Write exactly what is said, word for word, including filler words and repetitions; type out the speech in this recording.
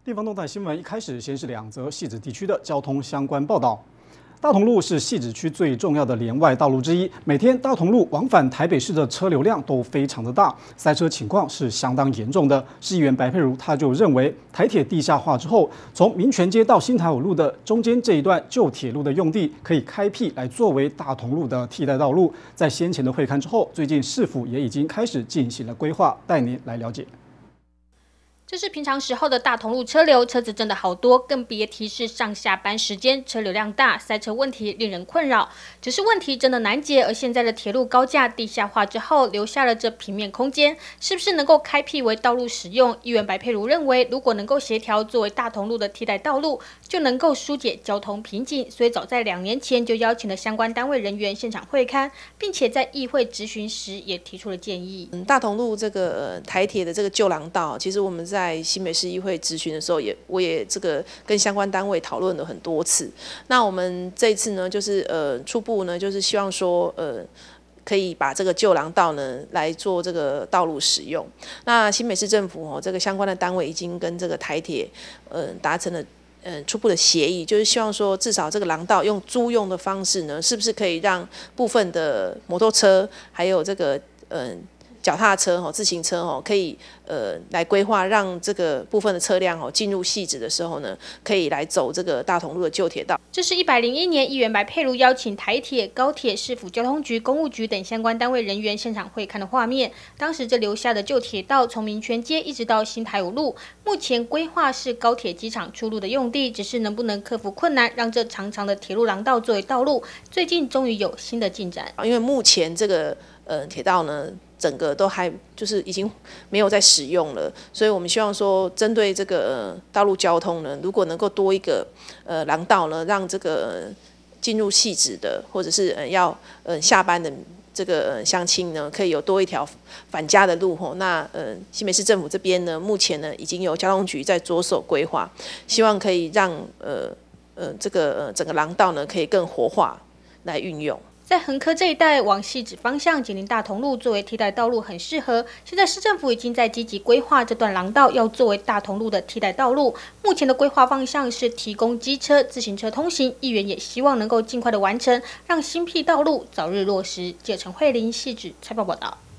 地方动态新闻一开始先是两则汐止地区的交通相关报道。大同路是汐止区最重要的连外道路之一，每天大同路往返台北市的车流量都非常的大，塞车情况是相当严重的。市议员白佩如他就认为，台铁地下化之后，从民权街到新台五路的中间这一段旧铁路的用地可以开辟来作为大同路的替代道路。在先前的会勘之后，最近市府也已经开始进行了规划，带您来了解。 这是平常时候的大同路车流，车子真的好多，更别提是上下班时间，车流量大，塞车问题令人困扰。只是问题真的难解，而现在的铁路高架地下化之后，留下了这平面空间，是不是能够开辟为道路使用？议员白佩如认为，如果能够协调作为大同路的替代道路，就能够疏解交通瓶颈。所以早在两年前就邀请了相关单位人员现场会勘，并且在议会质询时也提出了建议。 嗯，大同路这个、呃、台铁的这个旧廊道，其实我们在 在新北市议会质询的时候也，我也这个跟相关单位讨论了很多次。那我们这一次呢，就是呃初步呢，就是希望说呃可以把这个旧廊道呢来做这个道路使用。那新北市政府哦，这个相关的单位已经跟这个台铁呃达成了。 嗯，初步的协议就是希望说，至少这个廊道用租用的方式呢，是不是可以让部分的摩托车，还有这个嗯脚踏车哦、自行车哦，可以呃来规划，让这个部分的车辆哦进入汐止的时候呢，可以来走这个大同路的旧铁道。 这是一百零一年议员白佩如邀请台铁、高铁、市府交通局、公务局等相关单位人员现场会勘的画面。当时这留下的旧铁道从民权街一直到新台五路，目前规划是高铁机场出入的用地，只是能不能克服困难，让这长长的铁路廊道作为道路，最近终于有新的进展。 因为目前这个呃铁道呢， 整个都还就是已经没有在使用了，所以我们希望说，针对这个、呃、道路交通呢，如果能够多一个呃廊道呢，让这个、呃、进入汐止的，或者是呃要呃下班的这个、呃、乡亲呢，可以有多一条返家的路吼。那呃新北市政府这边呢，目前呢已经有交通局在着手规划，希望可以让呃呃这个呃整个廊道呢可以更活化来运用。 在横科这一带往汐止方向，紧邻大同路作为替代道路很适合。现在市政府已经在积极规划这段廊道，要作为大同路的替代道路。目前的规划方向是提供机车、自行车通行。议员也希望能够尽快的完成，让新辟道路早日落实。记者陈慧玲汐止采访报道。